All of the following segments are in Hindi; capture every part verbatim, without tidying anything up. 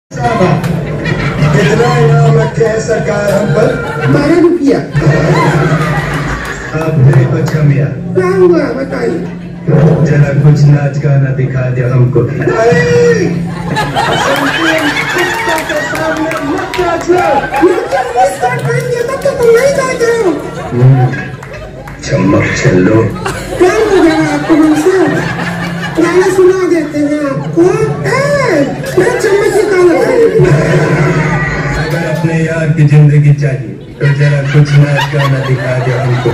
कितना इनाम रखे है सरकार हम पर? बारह रुपया। आप मेरे को क्षमिया। क्या हुआ बताइए? जरा कुछ नाच गाना दिखा दे हमको। चम्मक चलो। क्या हो गया आपको? हमसे गाना सुना देते हैं आपको। मैं चम्मच निकाल। अगर अपने यार की जिंदगी चाहिए तो जरा कुछ नाच गाना दिखा दे हमको।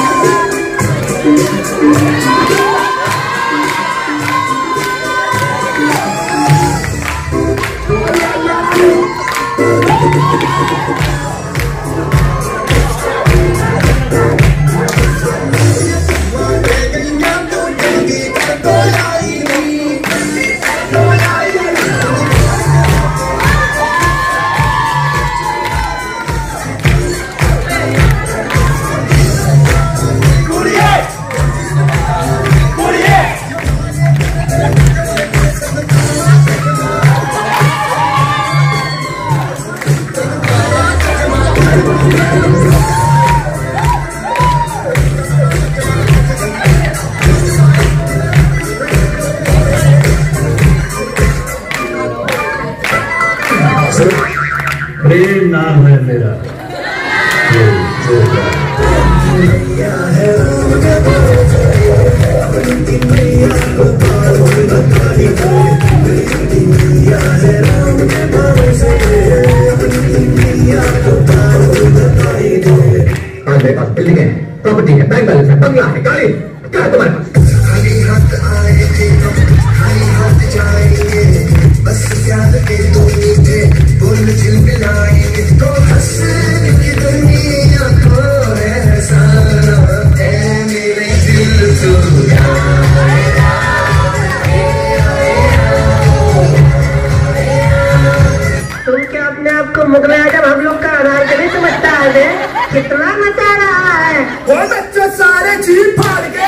प्रेम नाम है मेरा। आज मेरे पास बिल्डिंग है, प्रॉपर्टी है, बैंक बैलेंस है, बंगला है, गाड़ी है, क्या है तुम्हारे पास? खाली हाथ आए थे हम, खाली हाथ जाएंगे, बस प्यार के दो मीठे बोल झिलमिलाएंगे तो हंसने की दुनिया को एहसाना है मेरे दिल को। तुम क्या अपने आप को मुगल आजम हम लोग का आधार के नहीं समझता है? कितना मचा रहा है वो बच्चों सारे जीप फाड़ के।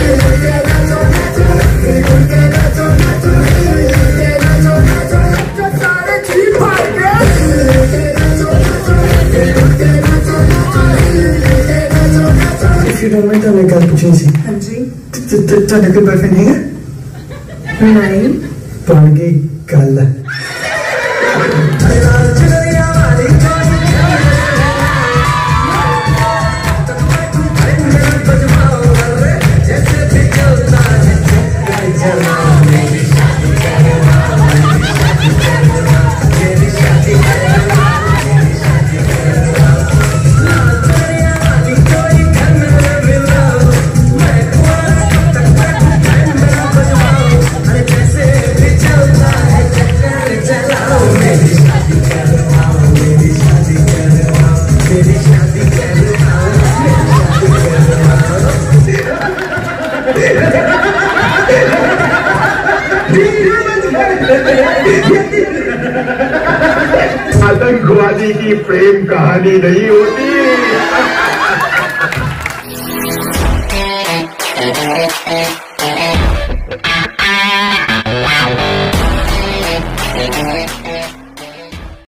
हाँ जी। ਤੁਹਾਡੇ ਕੋਲ ਬਰਫੀ ਨਹੀਂ ਹੈ? नहीं। ਬਣ ਗਈ ਗੱਲ। आतंकवादी की प्रेम कहानी नहीं होती।